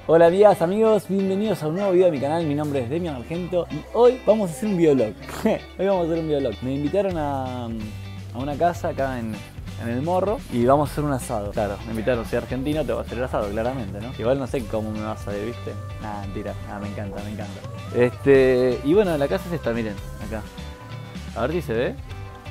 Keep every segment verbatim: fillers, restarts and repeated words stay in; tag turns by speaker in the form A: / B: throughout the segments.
A: Hola amigas, amigos, bienvenidos a un nuevo video de mi canal. Mi nombre es Demian Argento y hoy vamos a hacer un videolog. Hoy vamos a hacer un videolog. Me invitaron a, a una casa acá en, en El Morro y vamos a hacer un asado. Claro, me invitaron, soy argentino, te voy a hacer el asado, claramente, ¿no? Igual no sé cómo me vas a ver, ¿viste? Nada, mentira, nada, me encanta, me encanta. Este, y bueno, la casa es esta, miren, acá. A ver si se ve.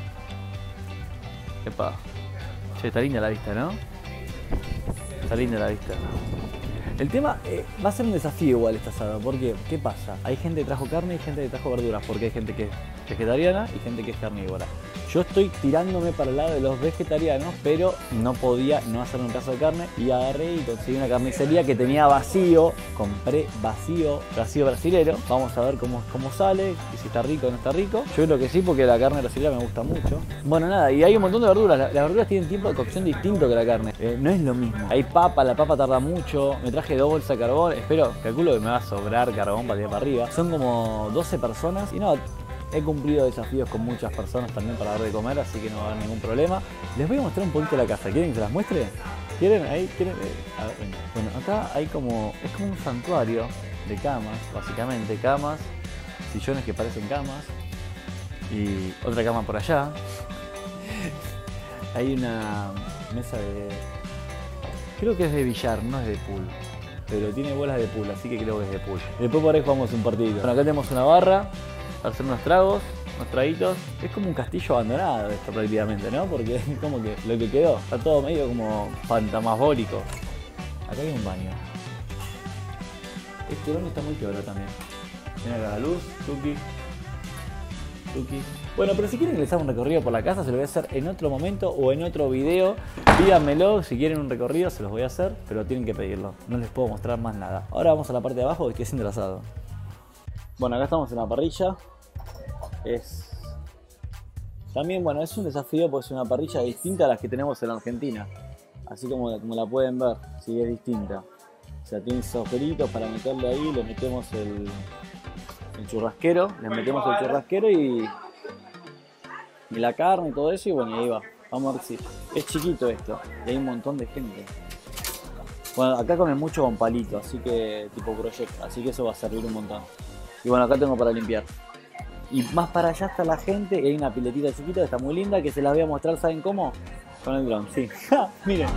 A: Epa. Che, está linda la vista, ¿no? Está linda la vista. El tema eh, va a ser un desafío igual este asado, porque ¿qué pasa? Hay gente que trajo carne y gente que trajo verduras, porque hay gente que es vegetariana y gente que es carnívora. Yo estoy tirándome para el lado de los vegetarianos, pero no podía no hacer un pedazo de carne y agarré y conseguí una carnicería que tenía vacío, compré vacío, vacío brasilero. Vamos a ver cómo, cómo sale, y si está rico o no está rico. Yo creo que sí, porque la carne brasilera me gusta mucho. Bueno, nada, y hay un montón de verduras. Las verduras tienen tiempo de cocción distinto que la carne. Eh, no es lo mismo. Hay papa, la papa tarda mucho. Me traje dos bolsas de carbón. Espero, calculo que me va a sobrar carbón para tirar para arriba. Son como doce personas y no... He cumplido desafíos con muchas personas también para dar de comer, así que no va a haber ningún problema. Les voy a mostrar un poquito la casa. ¿Quieren que se las muestre? ¿Quieren? Ahí, ¿quieren? A ver, venga. Bueno, acá hay como... Es como un santuario de camas, básicamente. Camas, sillones que parecen camas. Y otra cama por allá. Hay una mesa de... Creo que es de billar, no es de pool. Pero tiene bolas de pool, así que creo que es de pool. Después por ahí jugamos un partidito. Bueno, acá tenemos una barra para hacer unos tragos, unos traguitos. Es como un castillo abandonado esto prácticamente, ¿no? Porque es como que lo que quedó, está todo medio como fantasmagórico. Acá hay un baño. Este baño está muy peor también. Tiene acá la luz, tuki, tuki. Bueno, pero si quieren que les haga un recorrido por la casa, se lo voy a hacer en otro momento o en otro video. Pídanmelo, si quieren un recorrido se los voy a hacer, pero tienen que pedirlo. No les puedo mostrar más nada. Ahora vamos a la parte de abajo que estoy haciendo el asado. Bueno, acá estamos en la parrilla. Es... También, bueno, es un desafío porque es una parrilla distinta a las que tenemos en Argentina. Así como, como la pueden ver, sí, es distinta. O sea, tiene esos agujeritos para meterle ahí, le metemos el, el churrasquero, le metemos el churrasquero y, y la carne y todo eso, y bueno, y ahí va. Vamos a ver si... Es chiquito esto, y hay un montón de gente. Bueno, acá comen mucho con palito, así que tipo proyecto, así que eso va a servir un montón. Y bueno, acá tengo para limpiar. Y más para allá está la gente, y hay una piletita chiquita que está muy linda, que se las voy a mostrar, ¿saben cómo? Con el dron, sí. Miren.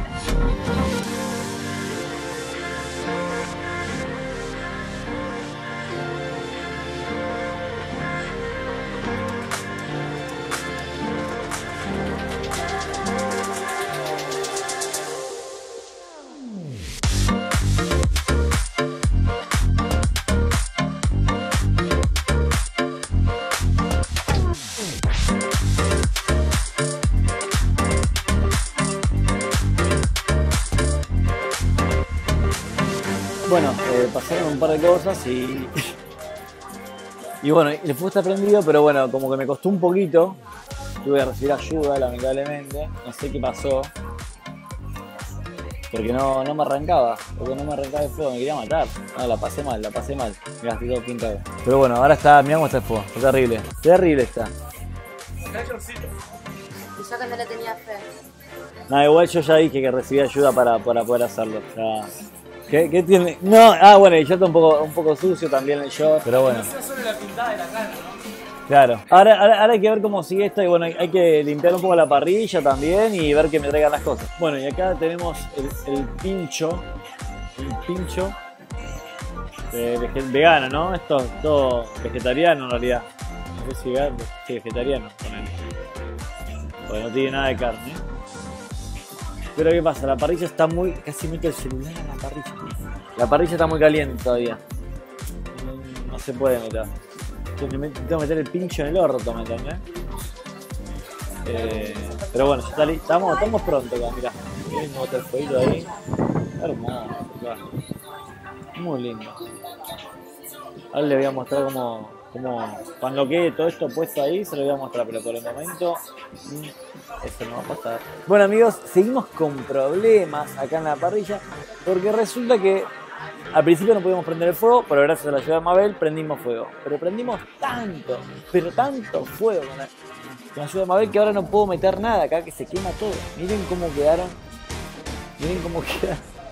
A: Bueno, eh, pasaron un par de cosas y... Y bueno, el fuego está prendido, pero bueno, como que me costó un poquito. Tuve que recibir ayuda, lamentablemente. No sé qué pasó. Porque no, no me arrancaba. Porque no me arrancaba el fuego, me quería matar. No, la pasé mal, la pasé mal. Me gasté todo pintado. Pero bueno, ahora está, mirá cómo está el fuego. Está terrible. Terrible está.
B: Y yo que no le tenía fe.
A: Nada, igual yo ya dije que recibí ayuda para, para poder hacerlo. Ya... ¿Qué, ¿Qué tiene? No, ah bueno, y ya está un poco, un poco sucio también el short, pero bueno.
C: No solo la pintada de la cara, ¿no?
A: Claro. Ahora, ahora, ahora hay que ver cómo sigue esto y bueno, hay, hay que limpiar un poco la parrilla también y ver que me traigan las cosas. Bueno, y acá tenemos el, el pincho, el pincho eh, vegano, ¿no? Esto es todo vegetariano en realidad. No sé si vegano, sí, vegetariano, ponele. Porque no tiene nada de carne. Pero ¿qué pasa? La parrilla está muy... Casi meto el celular a la parrilla. La parrilla está muy caliente todavía. No, no se puede meter. Entonces me tengo que meter el pincho en el orto, ¿me entendés? Eh, pero bueno, ya está listo. Estamos, estamos pronto acá, mirá. Miren cómo está el fueguito ahí. Hermoso, claro. Muy lindo. Ahora les voy a mostrar cómo, cómo... Cuando quede todo esto puesto ahí, se lo voy a mostrar. Pero por el momento... Eso no va a pasar. Bueno amigos, seguimos con problemas acá en la parrilla porque resulta que al principio no podíamos prender el fuego, pero gracias a la ayuda de Mabel prendimos fuego. Pero prendimos tanto, pero tanto fuego con la, con la ayuda de Mabel que ahora no puedo meter nada acá, que se quema todo. Miren cómo quedaron. Miren cómo quedaron.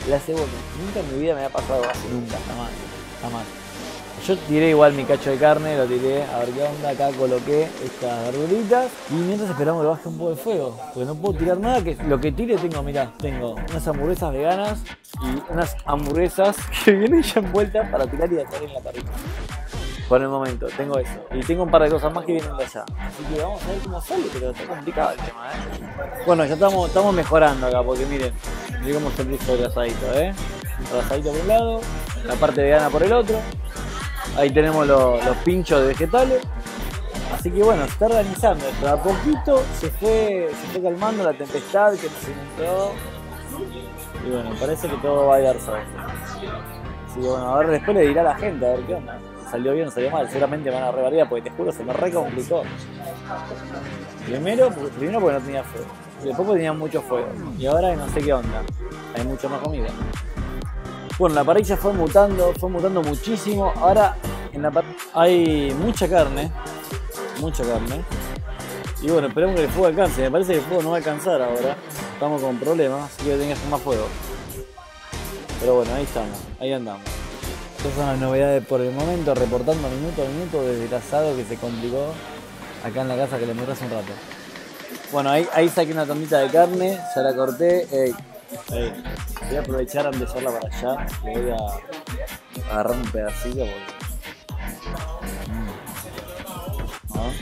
A: La cebolla. Nunca en mi vida me había pasado algo así, nunca, jamás, jamás. Yo tiré igual mi cacho de carne, lo tiré, a ver qué onda, acá coloqué estas verduritas y mientras esperamos que baje un poco de fuego, porque no puedo tirar nada, que lo que tire tengo, mirá, tengo unas hamburguesas veganas y unas hamburguesas que vienen ya envueltas para tirar y hacer en la parrilla. Por el momento, tengo eso. Y tengo un par de cosas más que vienen de allá. Así que vamos a ver cómo sale, pero está complicado el tema, ¿eh? Bueno, ya estamos, estamos mejorando acá, porque miren, miren cómo se puso el asadito, ¿eh? El asadito por un lado, la parte vegana por el otro. Ahí tenemos los, los pinchos de vegetales. Así que bueno, se está organizando. Pero a poquito se fue, se fue calmando la tempestad que nos inundó. Y bueno, parece que todo va a ir suave. Así que bueno, a ver, después le dirá a la gente, a ver qué onda. Salió bien o salió mal. Seguramente van a rebardear porque te juro se me re complicó. Primero, primero porque no tenía fuego. Y después porque tenía mucho fuego. Y ahora no sé qué onda. Hay mucha más comida. Bueno, la parrilla fue mutando, fue mutando muchísimo. Ahora en la parrilla hay mucha carne, mucha carne. Y bueno, esperemos que el fuego alcance. Me parece que el fuego no va a alcanzar ahora. Estamos con problemas, así que tenía que hacer más fuego. Pero bueno, ahí estamos, ahí andamos. Estas son las novedades por el momento, reportando minuto a minuto desde el asado que se complicó acá en la casa que le mostré hace un rato. Bueno, ahí, ahí saqué una tandita de carne, ya la corté. Ey, ey. Voy a aprovechar antes de llevarla para allá. Le voy a agarrar un pedacito porque... Mm. ¿No?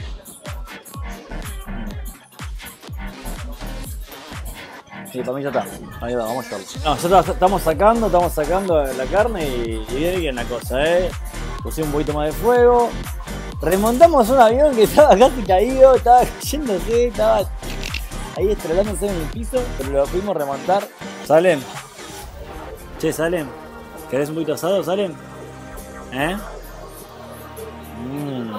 A: Sí, para mí ya está. Ahí va, vamos a llevarlo. No, ya está, estamos sacando, estamos sacando la carne y, y viene bien la cosa, ¿eh? Puse un poquito más de fuego. Remontamos un avión que estaba casi caído, estaba cayéndose, estaba ahí estrelándose en el piso, pero lo pudimos remontar. ¿Salen? Che, ¿salen? ¿Querés un poquito asado? ¿Salen? ¿Eh? Mmm.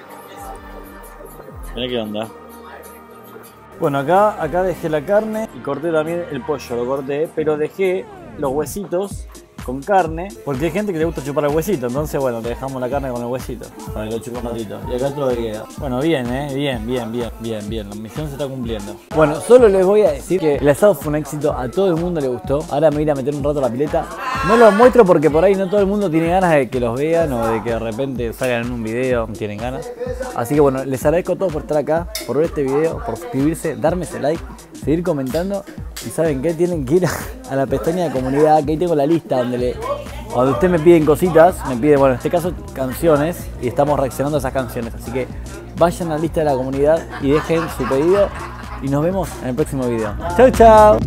A: Mirá qué onda. Bueno, acá, acá dejé la carne y corté también el pollo, lo corté, pero dejé los huesitos con carne, porque hay gente que le gusta chupar el huesito, entonces bueno, le dejamos la carne con el huesito, para que lo chupe un ratito. Y acá otro que queda. Bueno, bien, eh, bien, bien, bien, bien, bien, la misión se está cumpliendo. Bueno, solo les voy a decir que el asado fue un éxito, a todo el mundo le gustó. Ahora me voy a ir a meter un rato a la pileta. No los muestro porque por ahí no todo el mundo tiene ganas de que los vean o de que de repente salgan en un video, no tienen ganas. Así que bueno, les agradezco a todos por estar acá, por ver este video, por suscribirse, darme ese like, seguir comentando. Y ¿saben qué? Tienen que ir a la pestaña de comunidad, que ahí tengo la lista donde, le, donde ustedes me piden cositas, me piden, bueno, en este caso canciones, y estamos reaccionando a esas canciones. Así que vayan a la lista de la comunidad y dejen su pedido y nos vemos en el próximo video. ¡Chau, chau!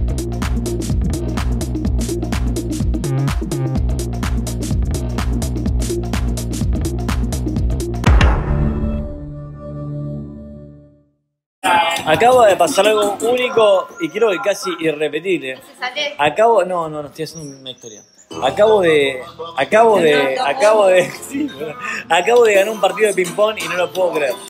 A: Acabo de pasar algo único y creo que casi irrepetible. Acabo, no, no, no estoy haciendo una historia. Acabo de, acabo de, acabo de, sí, acabo de ganar un partido de ping pong y no lo puedo creer.